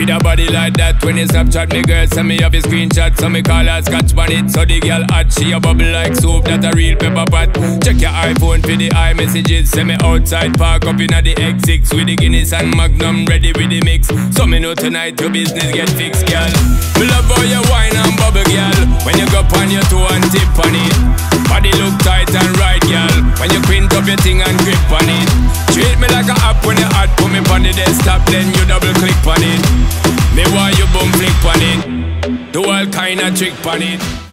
With a body like that, when you Snapchat me girl, send me have a screenshot, so me call her scotch on it. So the girl hot, she a bubble like soup, that a real pepper pot. Check your iPhone for the iMessages, send me outside, park up inna the X6 with the Guinness and Magnum ready with the mix. So me know tonight your business get fixed, girl. Me love how you wine and bubble, girl. When you go on your toe and tip on it, body look tight and right, girl. When you print up your thing and grip on it, treat me like a app when you hot, put me on the desktop, then you double click on it. Me want you boom flick on it, do all kind of trick on it.